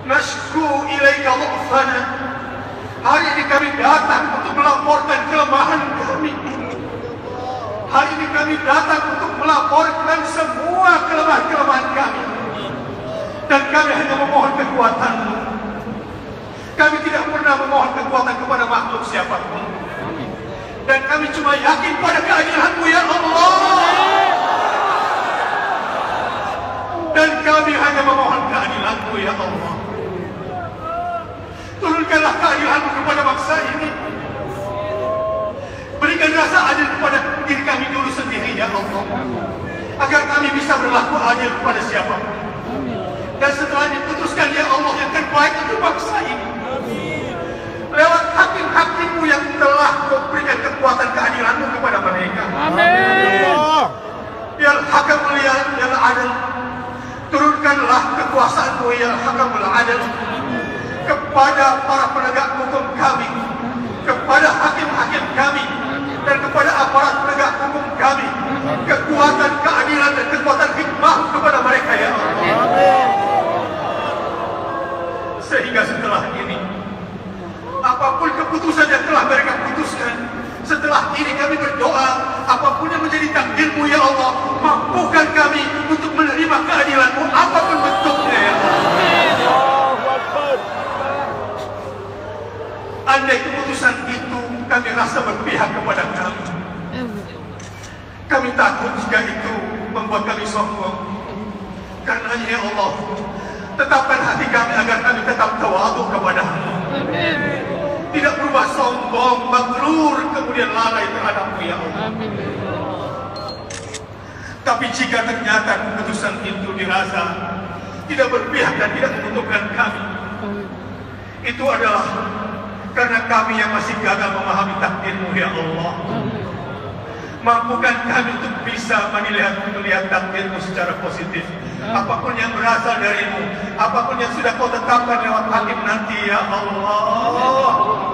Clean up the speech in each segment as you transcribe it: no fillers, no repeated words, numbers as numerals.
Nashku ilaika dha'fana. Hari ini kami datang untuk melaporkan kelemahan kami. Hari ini kami datang untuk melaporkan semua kelemahan-kelemahan kami. Dan kami hanya memohon kekuatan-Mu. Kami tidak pernah memohon kekuatan kepada makhluk siapapun. Dan kami cuma yakin pada keadilan-Mu ya Allah. Dan kami hanya memohon keadilan-Mu ya Allah. Turunkanlah keadilan-Mu kepada bangsa ini. Berikan rasa adil kepada diri kami dulu sendiri ya Allah, agar kami bisa berlaku adil kepada siapapun. Dan setelah diputuskan ya Allah yang terbaik untuk bangsa ini, lewat hakim-hakim-Mu yang telah Kau berikan kekuatan keadilan-Mu kepada mereka. Amin. Ya Hakamul ya Adil, turunkanlah kekuasaan-Mu ya Hakamul Adil kepada para penegak hukum kami, kepada hakim-hakim kami, dan kepada aparat penegak hukum kami, kekuatan keadilan dan kekuatan hikmah kepada mereka ya Allah. Sehingga setelah ini, apapun keputusan yang telah mereka putuskan, setelah ini kami berdoa, apapun yang menjadi takdir-Mu ya Allah, mampukan kami untuk menerima keadilan-Mu apapun bentuknya ya Allah. Andai keputusan itu kami rasa berpihak kepada kami, kami takut jika itu membuat kami sombong. Karena ya Allah, tetapkan hati kami agar kami tetap tawadhu kepada-Mu. Tidak berubah sombong, maghrur, kemudian lalai terhadap-Mu ya Allah. Tapi jika ternyata keputusan itu dirasa tidak berpihak dan tidak menguntungkan kami, itu adalah karena kami yang masih gagal memahami takdir-Mu ya Allah. Mampukan kami untuk bisa melihat takdir-Mu secara positif. Apapun yang berasal dari-Mu, apapun yang sudah Kau tetapkan lewat hakim nanti ya Allah.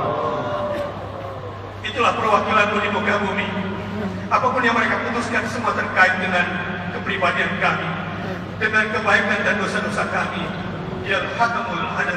Itulah perwakilan-Mu di muka bumi. Apapun yang mereka putuskan semua terkait dengan kepribadian kami, dengan kebaikan dan dosa-dosa kami. Ya Hakamul Adil,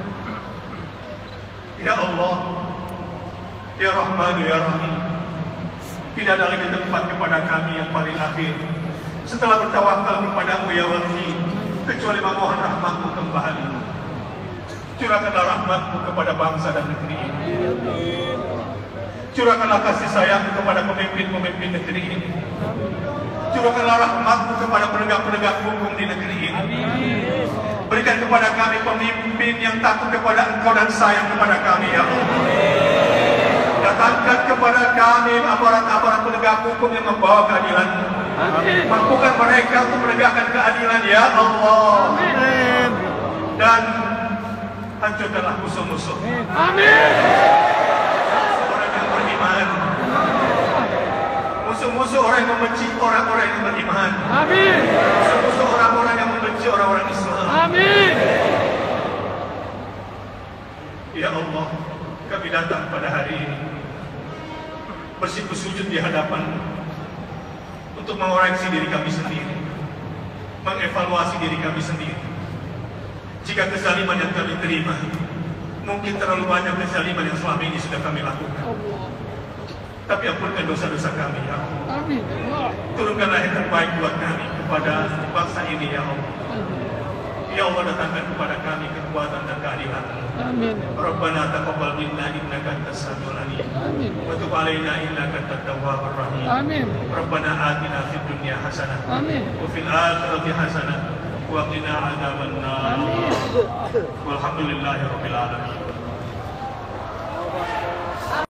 ya Allah, ya Rahman, ya Rahim, tidak ada lagi tempat kepada kami yang paling akhir setelah bertawakal kepada-Mu ya Wali, kecuali memohon rahmat-Mu kembali. Curahkanlah rahmat-Mu kepada bangsa dan negeri ini. Curahkanlah kasih sayang kepada pemimpin-pemimpin negeri ini. Curahkanlah rahmat-Mu kepada penegak-penegak hukum di negeri ini. Berikan kepada kami pemimpin yang takut kepada Engkau dan sayang kepada kami ya Allah. Datangkan kepada kami aparat-aparat penegak hukum yang membawa keadilan-Mu. Mampukan mereka untuk menegakkan keadilan ya Allah. Dan hancurkanlah musuh-musuh. Orang yang beriman, musuh-musuh orang yang membenci orang-orang yang beriman. Musuh-musuh orang-orang yang membenci orang-orang Islam. Ya Allah, kami datang pada hari ini bersiku sujud di hadapan-Mu untuk mengoreksi diri kami sendiri, mengevaluasi diri kami sendiri. Jika kezaliman yang kami terima, mungkin terlalu banyak kezaliman yang selama ini sudah kami lakukan. Tapi ampunkan dosa-dosa kami ya Allah. Turunkanlah yang terbaik buat kami kepada bangsa ini ya Allah. Ya Allah, datangkan kepada kami kekuatan dan keadilan-Mu. Rabbana taqabbal minna innaka antas samiul alim. Wa tub alaina innaka antat tawwabur rahim. Rabbana atina fid dunya hasanah wa fil akhirati hasanah wa qina adzabannar. Walhamdulillahirabbil alamin.